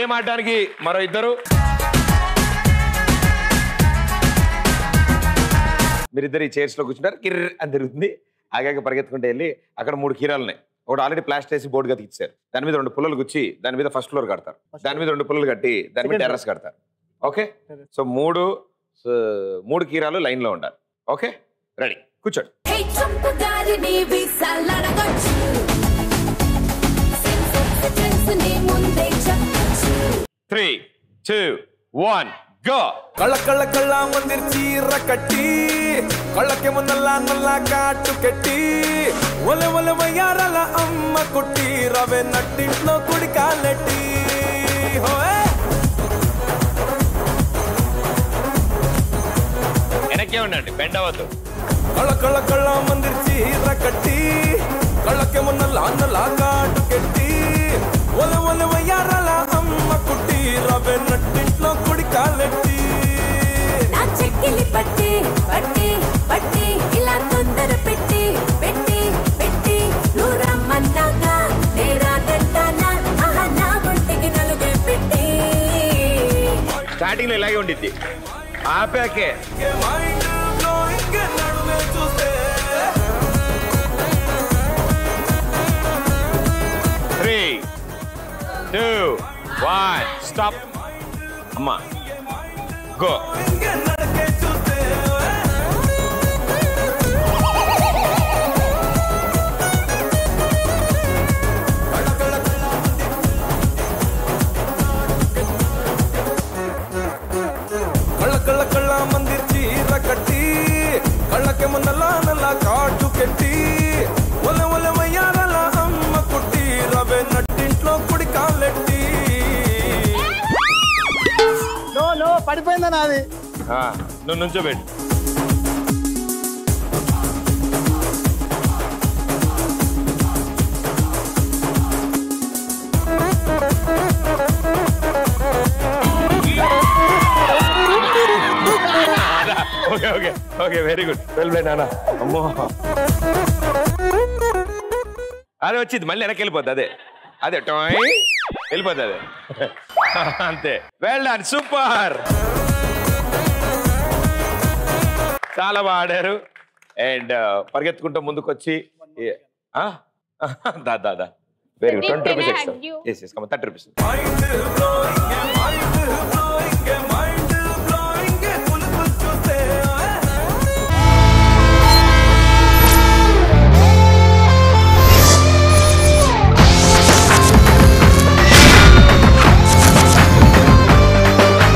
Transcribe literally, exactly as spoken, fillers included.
Game ఆడడానికి మరో ఇద్దరు. మీరిద్దరు ఈ చైర్స్ లో కూర్చుంటారు. కిర్ర అని తిరుగుతుంది. ఆగాక పరిగెత్తుకుంటే వెళ్ళి అక్కడ మూడు కీరాలు ఉన్నాయి. ఒకటి ఆల్రెడీ ప్లాస్టర్ వేసి బోర్డుగా తీర్చారు. దాని మీద రెండు పుల్లలు గుచ్చి దాని మీద ఫస్ట్ ఫ్లోర్ కడతారు. దాని మీద రెండు పుల్లలు కట్టి దాని మీద టెర్రస్ కడతారు. ఓకే, సో మూడు మూడు కీరాలు లైన్ లో ఉండాలి. ఓకే, రెడీ, కూర్చోండి. Three two one go. కళ్ళ కళ్ళ కళ్ళ మందిర్ చీర కట్టి కళ్ళకి ముందల్లా నల్లా కాటు కట్టి ఒల ఒల వయ్యారల అమ్మ కుట్టి రవే నట్టింట్లో కుడి కాలెట్టి వెనక్కే ఉండండి, బెండ్ అవ్వద్దు. కళ్ళ కళ్ళ కళ్ళ మందిర్ చీర కట్టి కళ్ళకి ముందల్లా నల్లా కాటు కట్టి ఒల ఒల వయ్యారల అమ్మ కుట్టి రవే నట్టింట్లో కుడి కాలెట్టి చెక్కిలి పట్టి పట్టి పట్టి ఇలా తొందర పెట్టి పెట్టి పెట్టి నూరమ్మన్నాక నేరాదంటానా ఆహా నా ఒంటికి నలుగే పెట్టి. స్టార్టింగ్ లో ఇలాగే ఉండిద్ది, ఆపాకే త్రీ టూ వన్ స్టాప్. అమ్మా గో. కళ్ళ కళ్ళ కళ్ళ మందిర్ చీర కట్టి కళ్ళకి ముందల్లా నల్లా కాటు కట్టి ఒల ఒల వయ్యారల అమ్మ కుట్టి రవే నట్టింట్లో కుడి కాలెట్టి. నో నో పడిపోయిందా నాది. నువ్వు నుంచోబెట్టు. Okay okay okay very good, well played నాన్న. అమ్మో అదే వచ్చింది, మళ్ళీ వెనక్కి వెళ్ళిపోద్ది. అదే అదే టాయ్ వెళ్ళిపోద్ది, అదే అంతే. వెల్ డన్, సూపర్, చాలా బాగా ఆడారు. అండ్ పరిగెత్తుకుంటూ ముందుకు వచ్చి దా దా దా very good. Twenty rupees extra. Yes yes come thirty rupees.